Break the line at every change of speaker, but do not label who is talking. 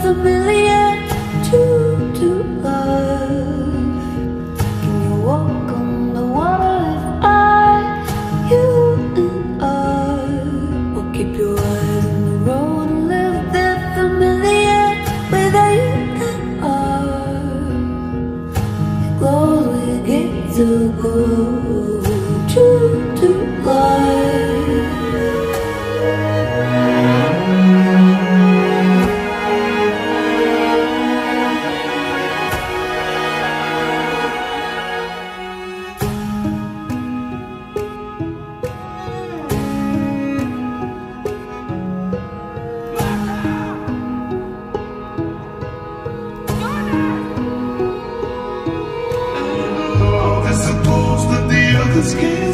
familiar to love. Can you walk on the water if you and I will keep your eyes on the road and live there familiar without you and it glows when you get to go true to life.
I suppose that the others can.